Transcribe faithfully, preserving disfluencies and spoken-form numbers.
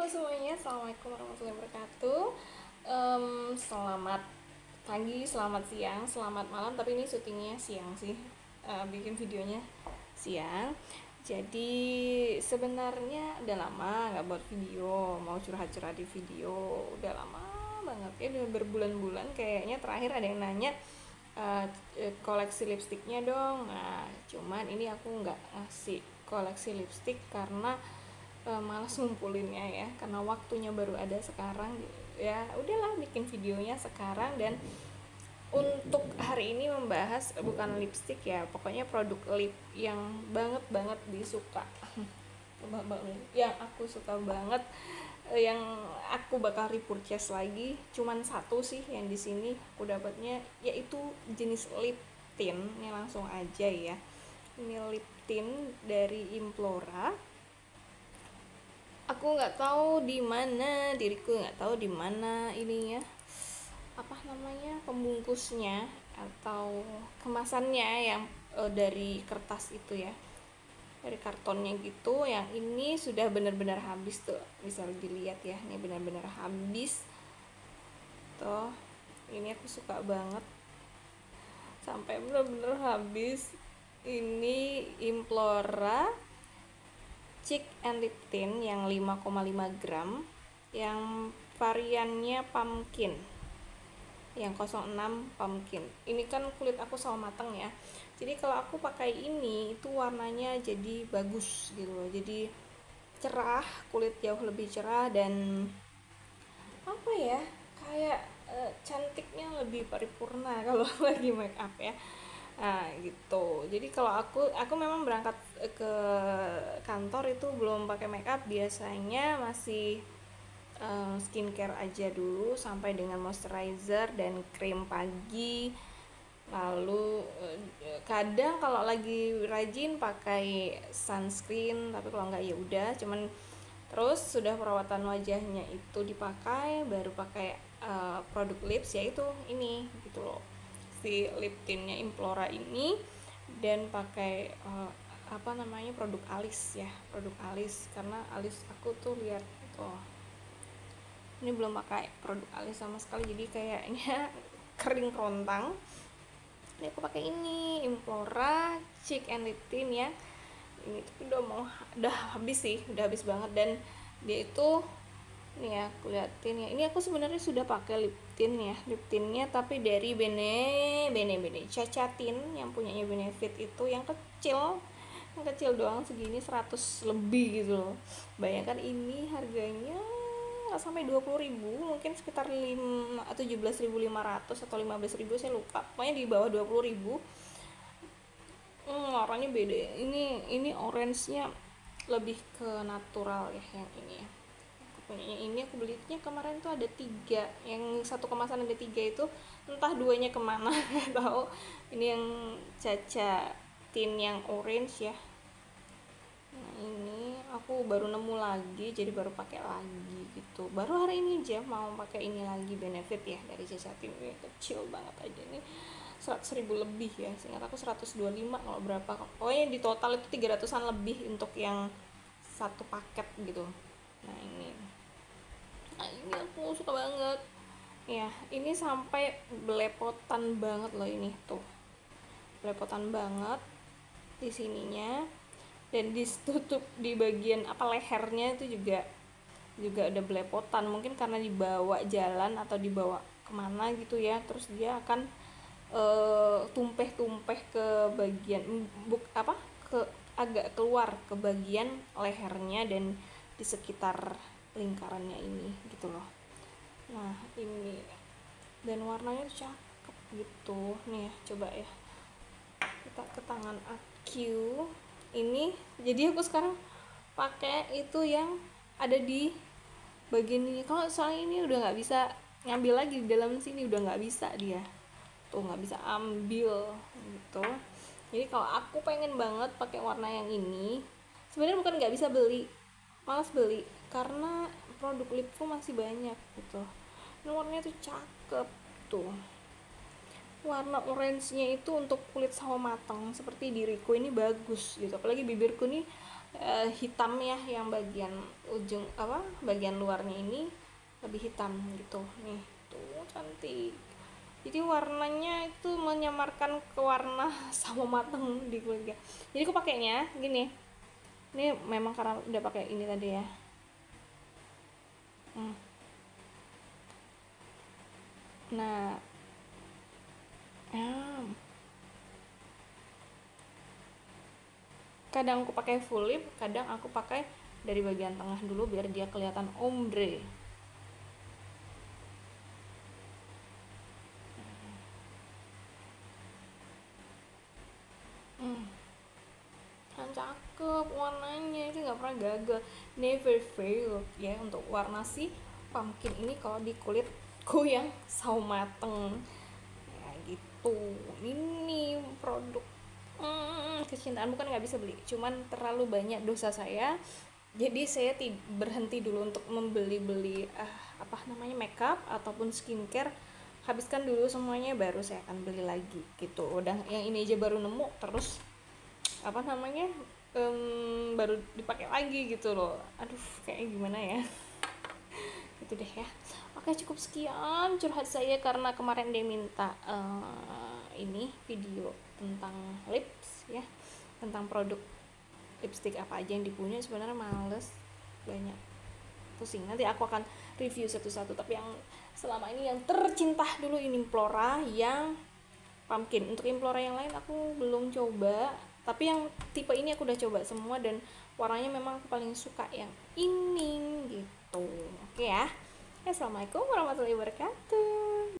Halo semuanya, Assalamualaikum warahmatullahi wabarakatuh. Em, Selamat pagi, selamat siang, selamat malam. Tapi ini syutingnya siang sih, Eh, bikin videonya siang. Jadi sebenarnya udah lama nggak buat video, mau curhat-curhat di video. Udah lama banget ya, udah berbulan-bulan. Kayaknya terakhir ada yang nanya, eh, eh, koleksi lipstiknya dong. Nah, cuman ini aku nggak ngasih koleksi lipstik karena uh, malas ngumpulinnya ya, karena waktunya baru ada sekarang. Ya udahlah, bikin videonya sekarang. Dan untuk hari ini membahas bukan lipstick ya, pokoknya produk lip yang banget banget disuka yang aku suka banget, eh, yang aku bakal repurchase lagi. Cuman satu sih yang di sini aku dapatnya, yaitu jenis lip tint. Ini langsung aja ya, ini lip tint dari Implora. Aku nggak tahu di mana, diriku nggak tahu di mana ininya, apa namanya, pembungkusnya atau kemasannya yang eh, dari kertas itu ya, dari kartonnya gitu. Yang ini sudah benar-benar habis tuh, bisa dilihat ya, ini benar-benar habis tuh. Ini aku suka banget, sampai benar-benar habis. Ini Implora Cheek and Lip Tint yang lima koma lima gram, yang variannya pumpkin, yang nol enam pumpkin. Ini kan kulit aku sama mateng ya, jadi kalau aku pakai ini itu warnanya jadi bagus gitu loh, jadi cerah, kulit jauh lebih cerah. Dan apa ya, kayak eh, cantiknya lebih paripurna kalau lagi make up ya. Nah gitu, jadi kalau aku aku memang berangkat eh, ke kantor itu belum pakai make up, biasanya masih eh, skincare aja dulu sampai dengan moisturizer dan krim pagi. Lalu eh, kadang kalau lagi rajin pakai sunscreen, tapi kalau nggak ya udah. Cuman terus sudah perawatan wajahnya itu dipakai, baru pakai eh, produk lips, yaitu ini gitu loh, si lip tintnya Implora ini. Dan pakai eh, apa namanya, produk alis ya, produk alis, karena alis aku tuh lihat tuh, ini belum pakai produk alis sama sekali, jadi kayaknya kering kerontang. Ini aku pakai ini Implora Cheek and Lip Tint ya. Ini tuh udah mau udah habis sih, udah habis banget. Dan dia itu, nih ya, aku liatin ya, ini aku sebenarnya sudah pakai lip tint ya, lip tintnya tapi dari Bene Bene Bene Caca Tint, yang punyanya Benefit itu, yang kecil, yang kecil doang segini, seratus lebih gitu loh. Bayangkan ini harganya nggak sampai dua puluh ribu, mungkin sekitar lima atau tujuh belas ribu lima ratus atau lima belas ribu, saya lupa, pokoknya di bawah dua puluh ribu. Hmm, warnanya beda. Ini ini orange-nya lebih ke natural ya, yang ini ya. Aku punya ini, aku belinya kemarin tuh ada tiga, yang satu kemasan ada tiga itu, entah duanya kemana nggak tahu. Ini yang Caca Tint yang orange ya. Nah ini aku baru nemu lagi, jadi baru pakai lagi gitu. Baru hari ini aja mau pakai ini lagi, Benefit ya, dari Caca Tint. Ini kecil banget aja nih, seratus ribu lebih ya, seingat aku seratus dua puluh lima kalau berapa, pokoknya di total itu tiga ratusan lebih untuk yang satu paket gitu. Nah ini, nah ini aku suka banget ya. Ini sampai belepotan banget loh, ini tuh belepotan banget di sininya. Dan ditutup di bagian apa, lehernya itu juga juga ada belepotan, mungkin karena dibawa jalan atau dibawa kemana gitu ya, terus dia akan uh, tumpeh-tumpeh ke bagian buk apa, ke agak keluar ke bagian lehernya dan di sekitar lingkarannya ini gitu loh. Nah ini, dan warnanya cakep gitu nih ya, coba ya kita ke tangan aku ini. Jadi aku sekarang pakai itu yang ada di bagian ini. Kalau soalnya ini udah nggak bisa ngambil lagi di dalam sini, udah nggak bisa, dia tuh nggak bisa ambil gitu. Jadi kalau aku pengen banget pakai warna yang ini, sebenarnya bukan nggak bisa beli, malas beli, karena produk lipku masih banyak gitu. Ini warnanya tuh cakep tuh, warna orange-nya itu untuk kulit sawo matang seperti diriku ini bagus gitu. Apalagi bibirku nih eh, hitam ya, yang bagian ujung apa bagian luarnya ini lebih hitam gitu nih, tuh cantik. Jadi warnanya itu menyamarkan ke warna sama mateng di kulitnya. Jadi aku pakainya gini, ini memang karena udah pakai ini tadi ya. Hmm. Nah, ah, kadang aku pakai full lip, kadang aku pakai dari bagian tengah dulu biar dia kelihatan ombre. Hmm. Kan cakep warnanya, itu nggak pernah gagal, never fail ya untuk warna si pumpkin ini kalau di kulitku yang sawo mateng ya gitu. Ini produk hmm, kecintaan, bukan nggak bisa beli, cuman terlalu banyak dosa saya, jadi saya berhenti dulu untuk membeli-beli uh, apa namanya makeup ataupun skincare, habiskan dulu semuanya baru saya akan beli lagi gitu. Udah yang ini aja baru nemu, terus apa namanya um, baru dipakai lagi gitu loh, aduh kayak gimana ya. Itu deh ya. Oke, cukup sekian curhat saya karena kemarin dia minta uh, ini video tentang lips ya, tentang produk lipstick apa aja yang dipunya. Sebenarnya males, banyak pusing, nanti aku akan review satu-satu, tapi yang selama ini yang tercinta dulu ini Implora yang pumpkin. Untuk Implora yang lain aku belum coba, tapi yang tipe ini aku udah coba semua dan warnanya memang aku paling suka yang ini gitu. Oke ya. Assalamualaikum warahmatullahi wabarakatuh.